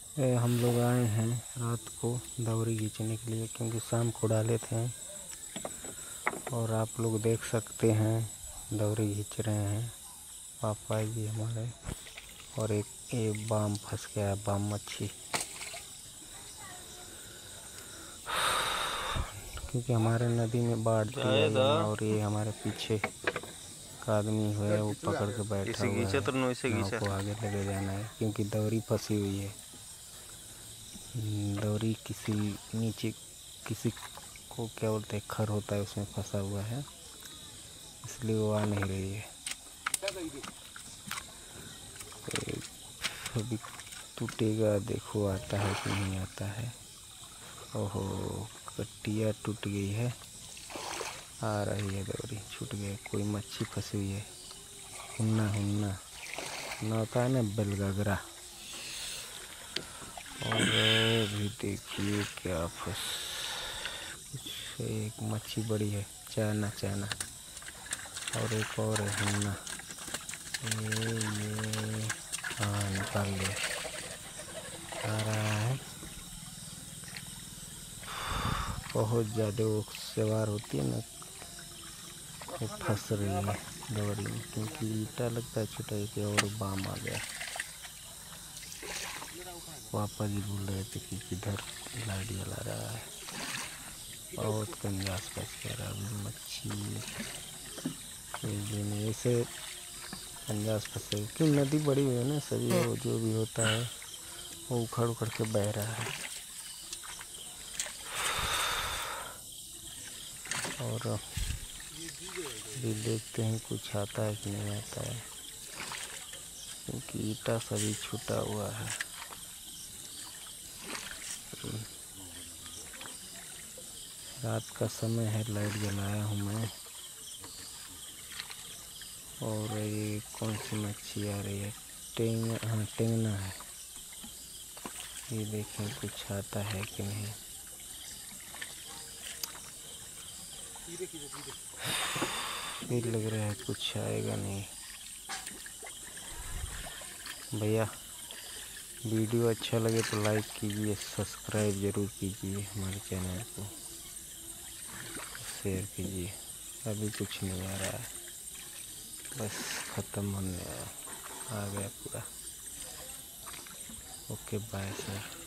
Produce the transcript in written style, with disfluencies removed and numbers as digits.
हम लोग आए हैं रात को दौरी खींचने के लिए, क्योंकि शाम को डाले थे और आप लोग देख सकते हैं दौरी खींच रहे हैं पापा जी हमारे। और एक ये बाम फंस गया है, बाम मच्छी, क्योंकि हमारे नदी में बाढ़ थी आई है और ये हमारे पीछे का आदमी है वो पकड़ के बैठा हुआ है। नाव को आगे लेके जाना है क्योंकि दौरी फंसी हुई है। दौरी किसी नीचे किसी को क्या बोलते हैं, खर होता है उसमें फंसा हुआ है, इसलिए वो आ नहीं रही है। अभी टूटेगा, देखो आता है कि नहीं आता है। ओहो, कटिया टूट गई है, आ रही है दौरी, छूट गई। कोई मच्छी फंसी हुई है, हुन्ना हुन्ना ना होता है ना, बेलगगरा। और भी देखिए क्या फंस, कुछ एक मच्छी बड़ी है, चाना चाना, और एक और है हुन्ना। ये हाँ निकाल लिया, आ रहा है। बहुत ज़्यादा वो सवार होती है ना, वो फंस रही है दौरी में, क्योंकि ईटा लगता है छोटा एक और बाम आ गया। पापा जी बोल रहे थे कि किधर लाइट जला रहा है, बहुत कंजास फंस गया अभी मच्छी। ऐसे कंजास फंसे क्यों, नदी बड़ी हुई है ना, सभी वो जो भी होता है वो उखड़ उखड़ के बह रहा है। और अभी देखते हैं कुछ आता है कि नहीं आता है, क्योंकि ईटा सभी छूटा हुआ है। रात का समय है, लाइट जलाया हूँ मैं। और ये कौन सी मच्छी आ रही है, टेंगना, हाँ टेंगना है। ये देखें कुछ आता है कि नहीं। फिर लग रहा है कुछ आएगा नहीं। भैया वीडियो अच्छा लगे तो लाइक कीजिए, सब्सक्राइब ज़रूर कीजिए हमारे चैनल को, शेयर कीजिए। अभी कुछ नहीं आ रहा है, बस ख़त्म होने आ गया पूरा। Okay bye sir.